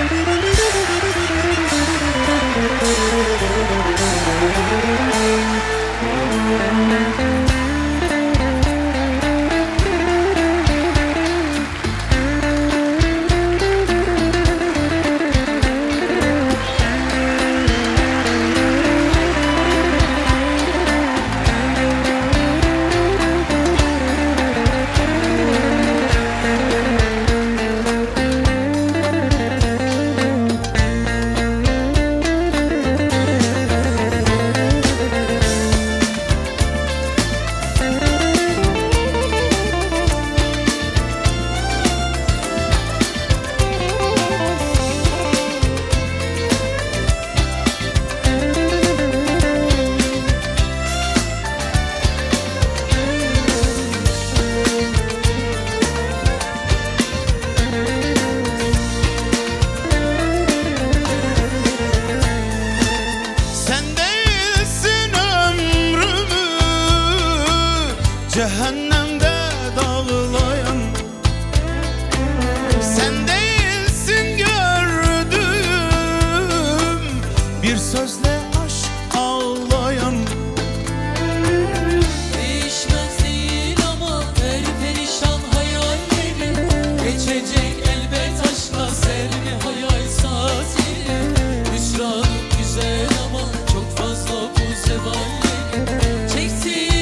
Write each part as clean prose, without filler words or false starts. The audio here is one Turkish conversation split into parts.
Cehennemde dağlayan sen değilsin gördüğüm, bir sözle aşk ağlayan. Değişmez değil ama her perişan hayallerim geçecek elbet aşkla sermi hayal saatlerim. Hüsranım güzel ama çok fazla bu zevallerim. Çektiğim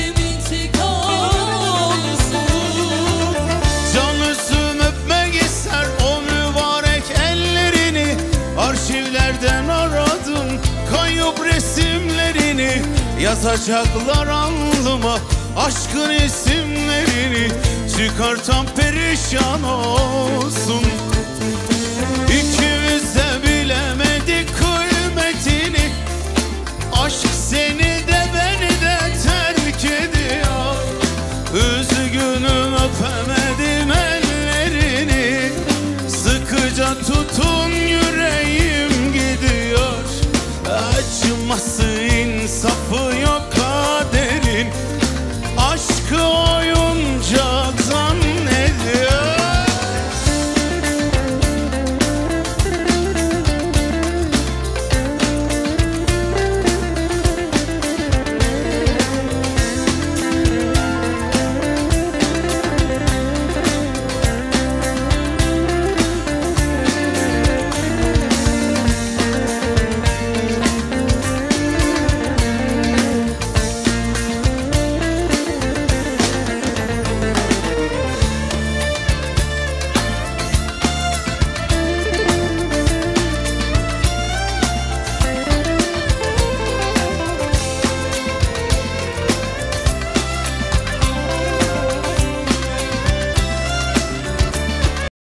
arşivlerden aradım kayıp resimlerini, yazacaklar alnıma aşkın isimlerini, çıkartan perişan olsun. İkimiz de bilemedik kıymetini, aşk seni de beni de terk ediyor. Üzgünüm öpemedim ellerini, sıkıca tutun yüreğim gidiyor. Acıması insafı yok